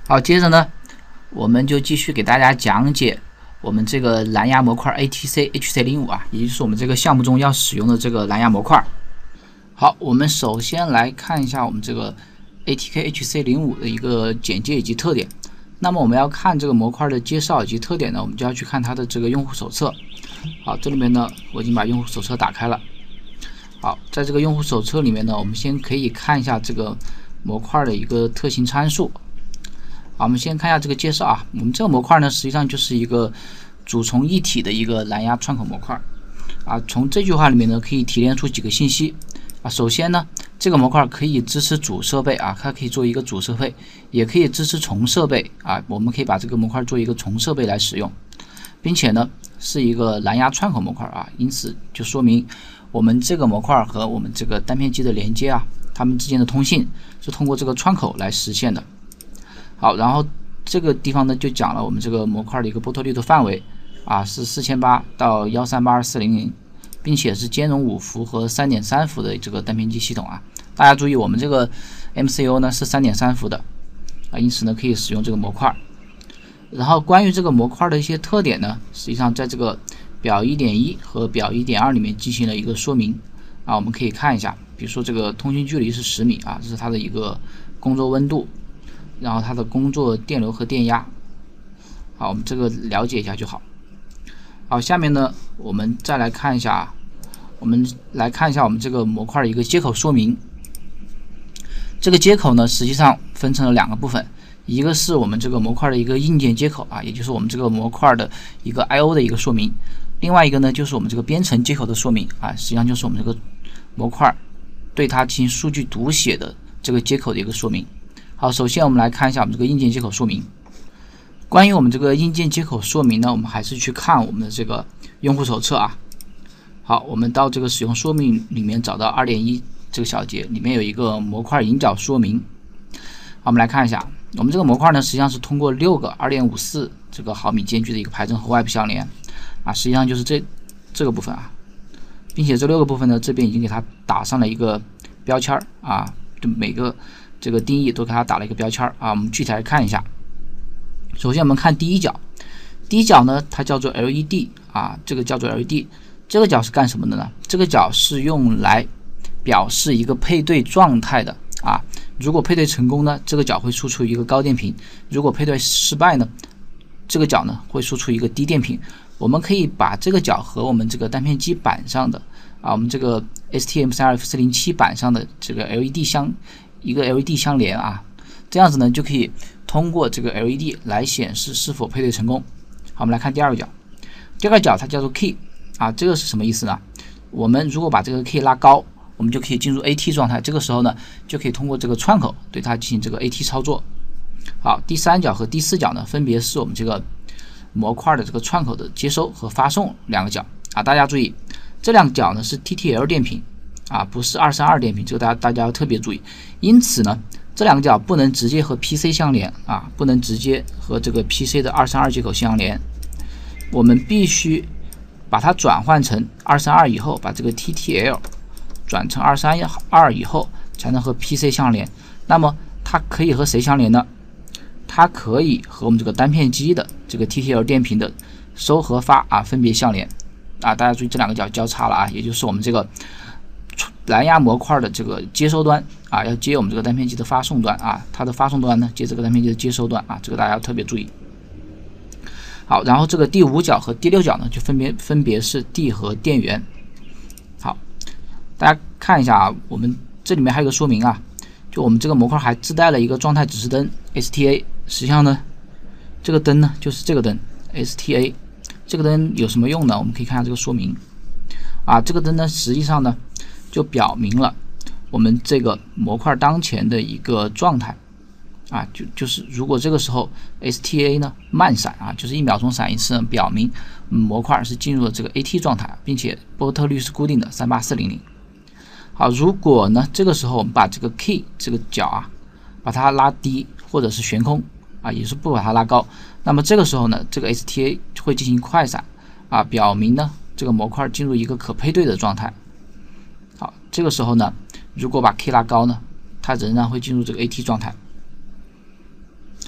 好，接着呢，我们就继续给大家讲解我们这个蓝牙模块 ATC HC05啊，也就是我们这个项目中要使用的这个蓝牙模块。好，我们首先来看一下我们这个 ATK HC05的一个简介以及特点。那么我们要看这个模块的介绍以及特点呢，我们就要去看它的这个用户手册。好，这里面呢，我已经把用户手册打开了。好，在这个用户手册里面呢，我们先可以看一下这个模块的一个特性参数。好，我们先看一下这个介绍啊。我们这个模块呢，实际上就是一个主从一体的一个蓝牙串口模块啊。从这句话里面呢，可以提炼出几个信息啊。首先呢，这个模块可以支持主设备啊，它可以做一个主设备，也可以支持重设备啊。我们可以把这个模块做一个重设备来使用，并且呢，是一个蓝牙串口模块啊。因此就说明我们这个模块和我们这个单片机的连接啊，它们之间的通信是通过这个窗口来实现的。好，然后这个地方呢就讲了我们这个模块的一个波特率的范围啊，是4800到1382400，并且是兼容5伏和3.3伏的这个单片机系统啊。大家注意，我们这个 MCU 呢是3.3伏的啊，因此呢可以使用这个模块。然后关于这个模块的一些特点呢，实际上在这个表 1.1 和表 1.2 里面进行了一个说明啊，我们可以看一下，比如说这个通讯距离是10米啊，这是它的一个工作温度。然后它的工作电流和电压，好，我们这个了解一下就好。好，下面呢，我们再来看一下，我们这个模块的一个接口说明。这个接口呢，实际上分成了2个部分，一个是我们这个模块的一个硬件接口啊，也就是我们这个模块的一个 I/O 的一个说明；另外一个呢，就是我们这个编程接口的说明啊，实际上就是我们这个模块对它进行数据读写的这个接口的一个说明。好，首先我们来看一下我们这个硬件接口说明。关于我们这个硬件接口说明呢，我们还是去看我们的这个用户手册啊。好，我们到这个使用说明里面找到 2.1 这个小节，里面有一个模块引脚说明。好，我们来看一下，我们这个模块呢，实际上是通过6个 2.54 这个毫米间距的一个排阵和外部相连啊，实际上就是这个部分啊，并且这6个部分呢，这边已经给它打上了一个标签啊，就每个这个定义都给它打了一个标签啊，我们具体来看一下。首先我们看第一角，第一角呢它叫做 LED 啊，这个叫做 LED， 这个角是干什么的呢？这个角是用来表示一个配对状态的啊。如果配对成功呢，这个角会输出一个高电平；如果配对失败呢，这个角呢会输出一个低电平。我们可以把这个角和我们这个单片机板上的啊，我们这个 STM32F407 板上的这个 LED 一个 LED 相连啊，这样子呢就可以通过这个 LED 来显示是否配对成功。好，我们来看第2个角，第2个角它叫做 key 啊，这个是什么意思呢？我们如果把这个 key 拉高，我们就可以进入 AT 状态，这个时候呢就可以通过这个窗口对它进行这个 AT 操作。好，第3角和第4角呢分别是我们这个模块的这个窗口的接收和发送2个角啊，大家注意，这2个角呢是 TTL 电平啊，不是232电平，这个大家要特别注意。因此呢，这2个角不能直接和 PC 相连啊，不能直接和这个 PC 的232接口相连。我们必须把它转换成232以后，把这个 TTL 转成232以后，才能和 PC 相连。那么它可以和谁相连呢？它可以和我们这个单片机的这个 TTL 电平的收和发啊分别相连啊。大家注意这2个角交叉了啊，也就是我们这个蓝牙模块的这个接收端啊，要接我们这个单片机的发送端啊，它的发送端呢接这个单片机的接收端啊，这个大家要特别注意。好，然后这个第5角和第6角呢，就分别是地和电源。好，大家看一下啊，我们这里面还有个说明啊，就我们这个模块还自带了一个状态指示灯 STA， 实际上呢，这个灯呢就是这个灯 STA， 这个灯有什么用呢？我们可以看一下这个说明啊，这个灯呢实际上呢就表明了我们这个模块当前的一个状态啊，就是如果这个时候 STA 呢慢闪啊，就是1秒钟闪一次呢，表明模块是进入了这个 AT 状态，并且波特率是固定的38400。好，如果呢这个时候我们把这个 key 这个角啊，把它拉低或者是悬空啊，也是不把它拉高，那么这个时候呢，这个 STA 会进行快闪啊，表明呢这个模块进入一个可配对的状态。好，这个时候呢，如果把 key 拉高呢，它仍然会进入这个 AT 状态。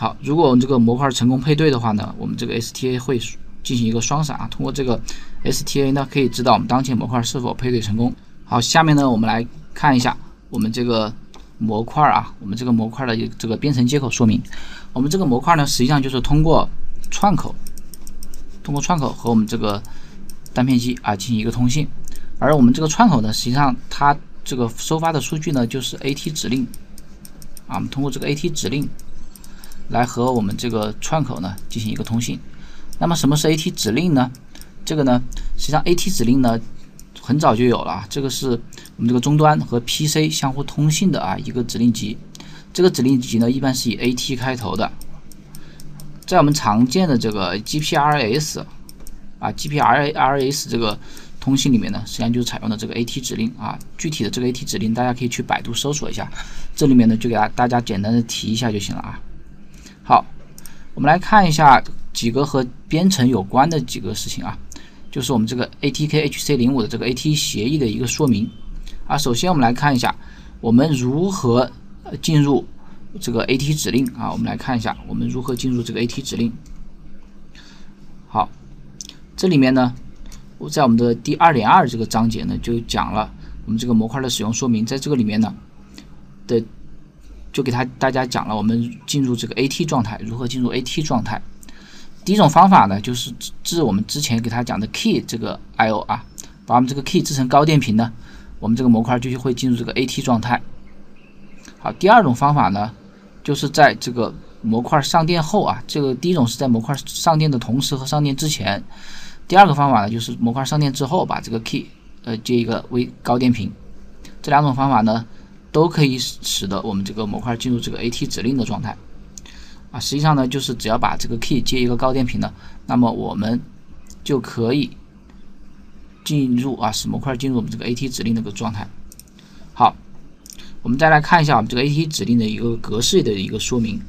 好，如果我们这个模块成功配对的话呢，我们这个 STA 会进行一个双闪啊。通过这个 STA 呢，可以知道我们当前模块是否配对成功。好，下面呢，我们来看一下我们这个模块啊，我们这个模块的这个编程接口说明。我们这个模块呢，实际上就是通过串口和我们这个单片机啊进行一个通信。而我们这个串口呢，实际上它这个收发的数据呢，就是 AT 指令啊。我们通过这个 AT 指令来和我们这个串口呢进行一个通信。那么什么是 AT 指令呢？这个呢，实际上 AT 指令呢很早就有了，这个是我们这个终端和 PC 相互通信的啊一个指令集。这个指令集呢一般是以 AT 开头的。在我们常见的这个 GPRS 啊 GPRS 这个通信里面呢，实际上就是采用的这个 AT 指令啊。具体的这个 AT 指令大家可以去百度搜索一下，这里面呢就给大家简单的提一下就行了啊。好，我们来看一下几个和编程有关的几个事情啊，就是我们这个 ATK-HC05 的这个 AT 协议的一个说明啊。首先我们来看一下我们如何进入这个 AT 指令啊。我们来看一下我们如何进入这个 AT 指令。好，这里面呢，在我们的第 2.2 这个章节呢，就讲了我们这个模块的使用说明。在这个里面呢就给大家讲了我们进入这个 AT 状态，如何进入 AT 状态。第一种方法呢，就是治我们之前给他讲的 key 这个 IO 啊，把我们这个 key 制成高电平呢，我们这个模块就会进入这个 AT 状态。好，第二种方法呢，就是在这个模块上电后啊，这个第一种是在模块上电的同时和上电之前，第二个方法呢，就是模块上电之后把这个 key 接一个微高电平。这两种方法呢，都可以使得我们这个模块进入这个 AT 指令的状态啊。实际上呢，就是只要把这个 key 接一个高电平呢，那么我们就可以进入啊，使模块进入我们这个 AT 指令的一个状态。好，我们再来看一下我们这个 AT 指令的一个格式的一个说明。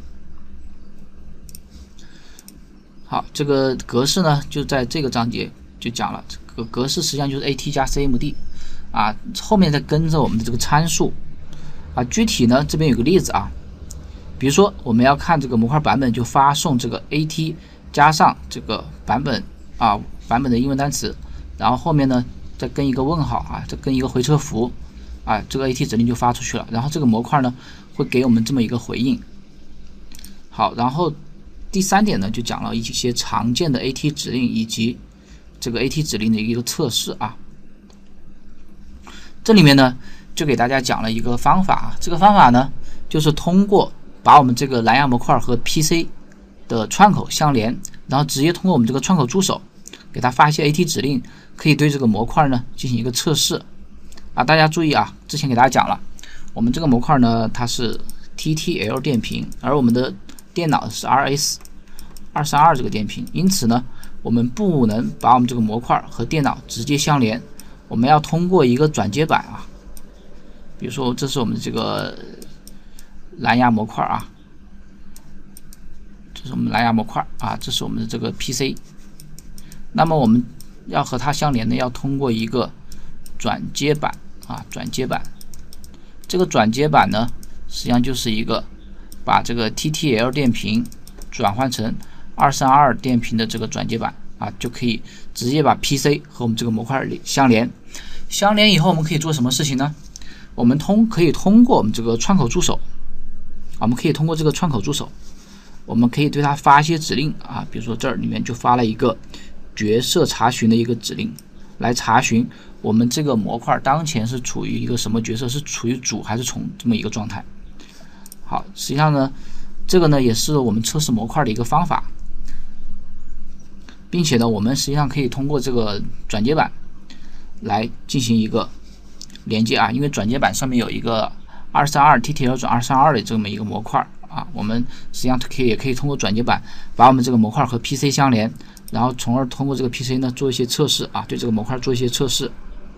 好，这个格式呢，就在这个章节就讲了，这个格式实际上就是 AT 加 CMD 啊，后面再跟着我们的这个参数啊。具体呢，这边有个例子啊，比如说我们要看这个模块版本，就发送这个 AT 加上这个版本啊，版本的英文单词，然后后面呢再跟一个问号啊，再跟一个回车符啊，这个 AT 指令就发出去了。然后这个模块呢会给我们这么一个回应。好，然后第三点呢就讲了一些常见的 AT 指令以及这个 AT 指令的一个测试啊。这里面呢就给大家讲了一个方法啊，这个方法呢就是通过把我们这个蓝牙模块和 PC 的串口相连，然后直接通过我们这个串口助手给它发一些 AT 指令，可以对这个模块呢进行一个测试啊。大家注意啊，之前给大家讲了，我们这个模块呢它是 TTL 电平，而我们的电脑是 RS232 这个电平，因此呢我们不能把我们这个模块和电脑直接相连，我们要通过一个转接板啊。比如说这是我们这个蓝牙模块啊，这是我们蓝牙模块啊，这是我们的这个 PC。那么我们要和它相连呢，要通过一个转接板啊，转接板。这个转接板呢，实际上就是一个把这个 TTL 电平转换成232电平的这个转接板啊，就可以直接把 PC 和我们这个模块相连。相连以后，我们可以做什么事情呢？我们可以通过我们这个串口助手，我们可以通过这个串口助手，我们可以对它发一些指令啊，比如说这里面就发了一个角色查询的一个指令，来查询我们这个模块当前是处于一个什么角色，是处于主还是从这么一个状态。好，实际上呢，这个呢也是我们测试模块的一个方法，并且呢，我们实际上可以通过这个转接板来进行一个连接啊，因为转接板上面有一个232 TTL 转232的这么一个模块啊，我们实际上也可以通过转接板把我们这个模块和 PC 相连，然后从而通过这个 PC 呢做一些测试啊，对这个模块做一些测试。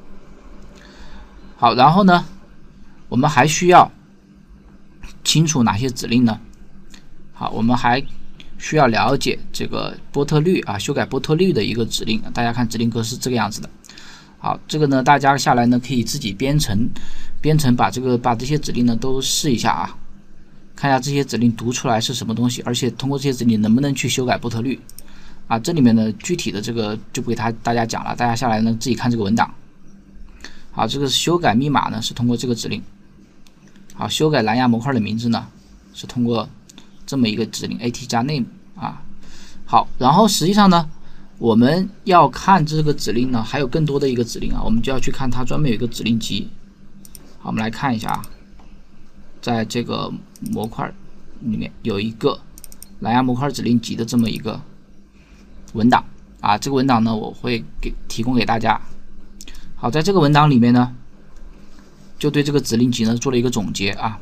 好，然后呢，我们还需要清楚哪些指令呢？好，我们还需要了解这个波特率啊，修改波特率的一个指令。大家看指令格是这个样子的。好，这个呢，大家下来呢可以自己编程把这些指令呢都试一下啊。 看一下这些指令读出来是什么东西，而且通过这些指令能不能去修改波特率啊？这里面呢具体的这个就不给大家讲了，大家下来呢自己看这个文档。好，这个修改密码呢是通过这个指令。好，修改蓝牙模块的名字呢是通过这么一个指令 at 加 name 啊。好，然后实际上呢，我们要看这个指令呢，还有更多的一个指令啊，我们就要去看它专门有一个指令集。好，我们来看一下啊，在这个模块里面有一个蓝牙模块指令集的这么一个文档啊，这个文档呢我会提供给大家。好，在这个文档里面呢，就对这个指令集呢做了一个总结啊，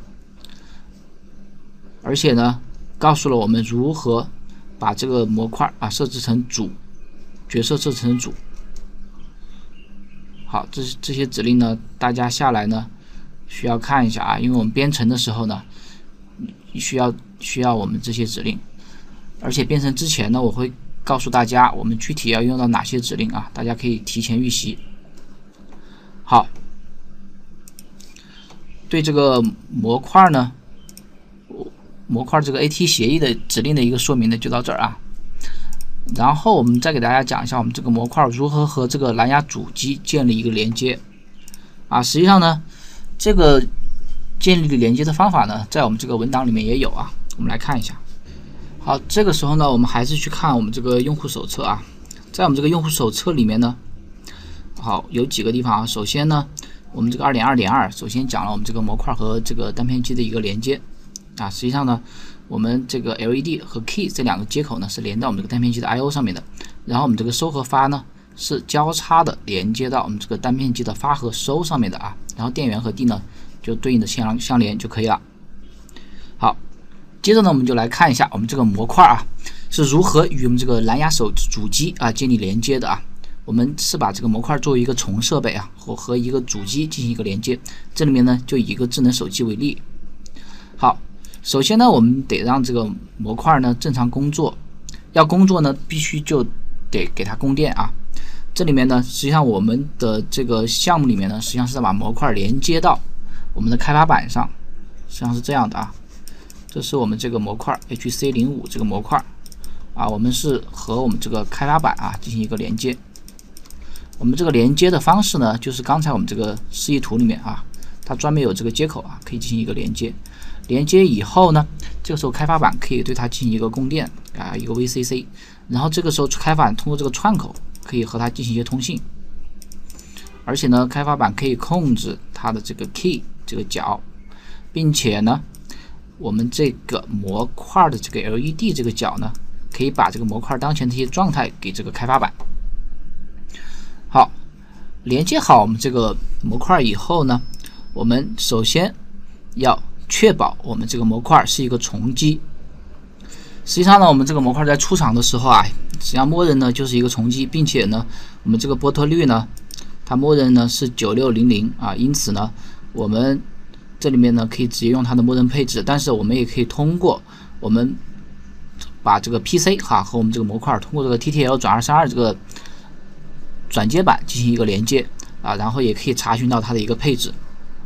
而且呢告诉了我们如何把这个模块啊设置成主角色，设置成主。好，这些指令呢，大家下来呢需要看一下啊，因为我们编程的时候呢需要我们这些指令，而且编程之前呢我会告诉大家我们具体要用到哪些指令啊，大家可以提前预习。好，对这个模块呢，模块这个 AT 协议的指令的一个说明呢就到这儿啊。然后我们再给大家讲一下我们这个模块如何和这个蓝牙主机建立一个连接啊。实际上呢，这个建立连接的方法呢，在我们这个文档里面也有啊。我们来看一下。好，这个时候呢，我们还是去看我们这个用户手册啊。在我们这个用户手册里面呢，好，有几个地方啊。首先呢，我们这个 2.2.2 首先讲了我们这个模块和这个单片机的一个连接啊。实际上呢，我们这个 LED 和 Key 这两个接口呢是连到我们这个单片机的 I/O 上面的，然后我们这个收和发呢是交叉的连接到我们这个单片机的发和收上面的啊。然后电源和 D 呢就对应的相连就可以了。好，接着呢我们就来看一下我们这个模块啊是如何与我们这个蓝牙主机啊建立连接的啊。我们是把这个模块作为一个从设备啊和一个主机进行一个连接，这里面呢就以一个智能手机为例。好，首先呢我们得让这个模块呢正常工作，要工作呢必须就得给它供电啊。这里面呢实际上我们的这个项目里面呢实际上是在把模块连接到我们的开发板上，实际上是这样的啊。这是我们这个模块 HC05 这个模块啊，我们是和我们这个开发板啊进行一个连接。我们这个连接的方式呢，就是刚才我们这个示意图里面啊，它专门有这个接口啊，可以进行一个连接。连接以后呢，这个时候开发板可以对它进行一个供电啊，一个 VCC， 然后这个时候开发板通过这个串口可以和它进行一些通信，而且呢，开发板可以控制它的这个 key 这个角，并且呢，我们这个模块的这个 LED 这个角呢，可以把这个模块当前的一些状态给这个开发板。好，连接好我们这个模块以后呢，我们首先要确保我们这个模块是一个重机。实际上呢，我们这个模块在出厂的时候啊，实际上默认呢就是一个重机，并且呢，我们这个波特率呢，它默认呢是9600啊，因此呢，我们这里面呢可以直接用它的默认配置，但是我们也可以通过我们把这个 PC 和我们这个模块通过这个 TTL 转232这个转接板进行一个连接啊，然后也可以查询到它的一个配置，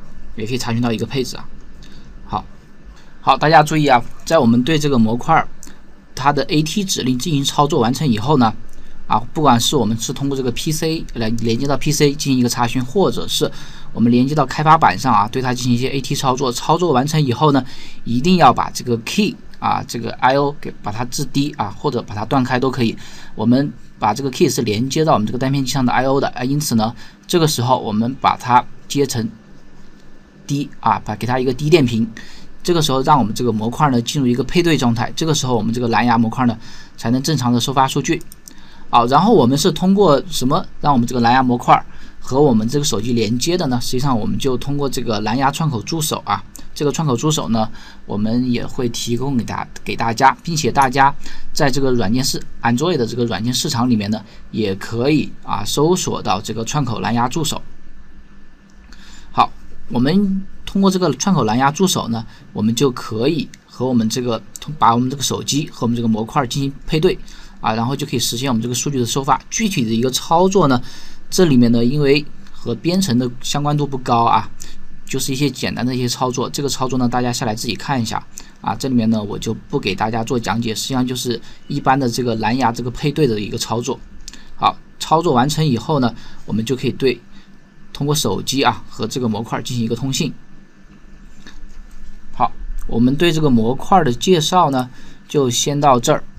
好，大家注意啊，在我们对这个模块它的 AT 指令进行操作完成以后呢，啊，不管是我们是通过这个 PC 来连接到 PC 进行一个查询，或者是我们连接到开发板上啊，对它进行一些 AT 操作完成以后呢，一定要把这个 key 啊，这个 I/O 给把它制低啊，或者把它断开都可以。我们把这个 key 是连接到我们这个单片机上的 I/O 的啊，因此呢，这个时候我们把它接成低啊，给它一个低电平。这个时候让我们这个模块呢进入一个配对状态，这个时候我们这个蓝牙模块呢才能正常的收发数据。好，然后我们是通过什么让我们这个蓝牙模块和我们这个手机连接的呢？实际上我们就通过这个蓝牙串口助手啊，这个串口助手呢，我们也会提供给大家，并且大家在这个Android 的这个软件市场里面呢，也可以啊搜索到这个串口蓝牙助手。好，我们通过这个串口蓝牙助手呢，我们就可以和我们这个把我们这个手机和我们这个模块进行配对啊，然后就可以实现我们这个数据的收发。具体的一个操作呢，这里面呢，因为和编程的相关度不高啊， 就是一些简单的一些操作。这个操作呢，大家下来自己看一下啊。这里面呢，我就不给大家做讲解，实际上就是一般的这个蓝牙这个配对的一个操作。好，操作完成以后呢，我们就可以通过手机啊和这个模块进行一个通信。好，我们对这个模块的介绍呢，就先到这儿。